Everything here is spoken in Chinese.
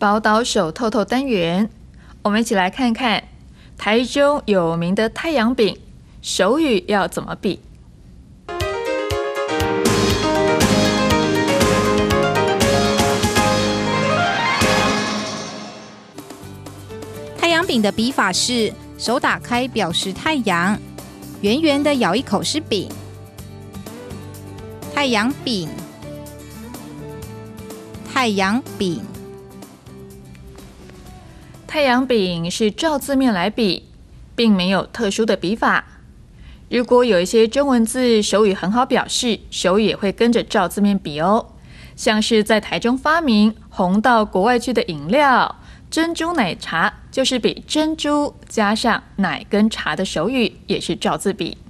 宝岛手透透单元，我们一起来看看台中有名的太阳饼，手语要怎么比？ 太阳饼的比法是手打开表示太阳，圆圆的咬一口是饼。太阳饼，太阳饼。 太阳饼是照字面来比，并没有特殊的比法。如果有一些中文字手语很好表示，手语也会跟着照字面比哦。像是在台中发明红到国外去的饮料珍珠奶茶，就是比珍珠加上奶跟茶的手语，也是照字比。